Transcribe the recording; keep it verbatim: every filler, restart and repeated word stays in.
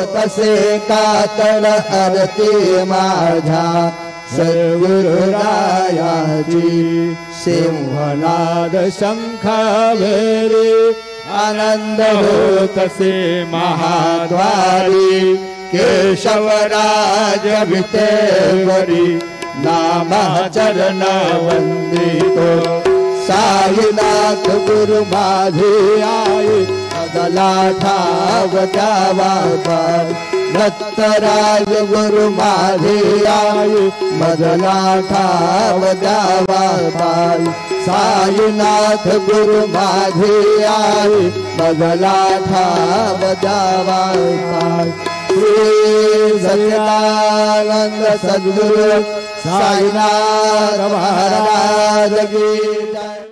तसे कातळ आरती माझ्या सद्गुरुरायाची सिंहनाद शंखाभेरी आनंद होतसे महाद्वारी केशवराज विटेवरी नामाचरण वंदितो साईनाथ गुरु माझे आई बदला ठाव द्यावा पाय दत्तराज गुरु माझे आई बदला ठाव द्यावा पाय साईनाथ गुरु माझे आई बदला ठाव द्यावा पाय श्री सच्चिदानंद सद्गुरु साईनाथ महाराज की जय।